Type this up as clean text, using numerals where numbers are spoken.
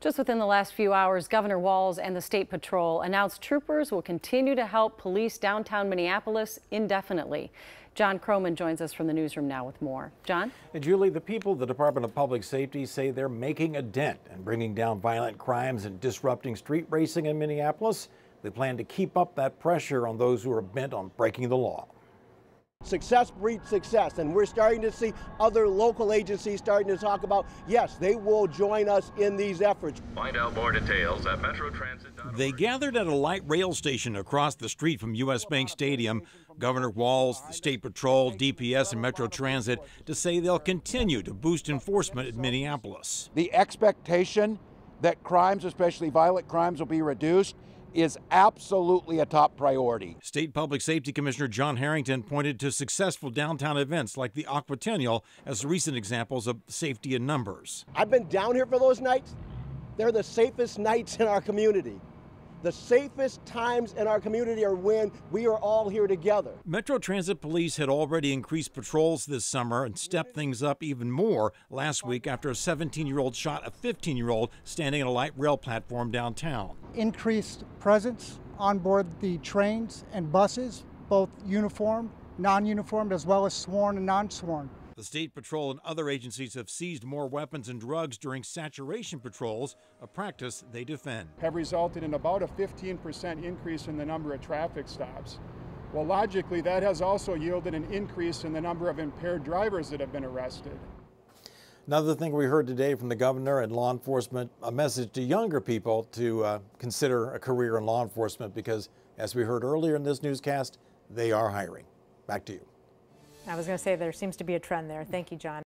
Just within the last few hours, Governor Walz and the State Patrol announced troopers will continue to help police downtown Minneapolis indefinitely. John Croman joins us from the newsroom now with more. John? And Julie, the people of the Department of Public Safety say they're making a dent in bringing down violent crimes and disrupting street racing in Minneapolis. They plan to keep up that pressure on those who are bent on breaking the law. Success breeds success, and we're starting to see other local agencies starting to talk about, yes, they will join us in these efforts. Find out more details at Metrotransit. They gathered at a light rail station across the street from U.S. Bank Stadium. Governor Walz, the State Patrol, DPS, and Metro Transit to say they'll continue to boost enforcement in Minneapolis. The expectation that crimes, especially violent crimes, will be reduced is absolutely a top priority. State Public Safety Commissioner John Harrington pointed to successful downtown events like the Aquatennial as recent examples of safety in numbers. I've been down here for those nights. They're the safest nights in our community. The safest times in our community are when we are all here together. Metro Transit Police had already increased patrols this summer and stepped things up even more last week after a 17-year-old shot a 15-year-old standing on a light rail platform downtown. Increased presence on board the trains and buses, both uniformed, non-uniformed, as well as sworn and non-sworn. The State Patrol and other agencies have seized more weapons and drugs during saturation patrols, a practice they defend. Have resulted in about a 15% increase in the number of traffic stops. Well, logically, that has also yielded an increase in the number of impaired drivers that have been arrested. Another thing we heard today from the governor and law enforcement, a message to younger people to consider a career in law enforcement because, as we heard earlier in this newscast, they are hiring. Back to you. I was going to say there seems to be a trend there. Thank you, John.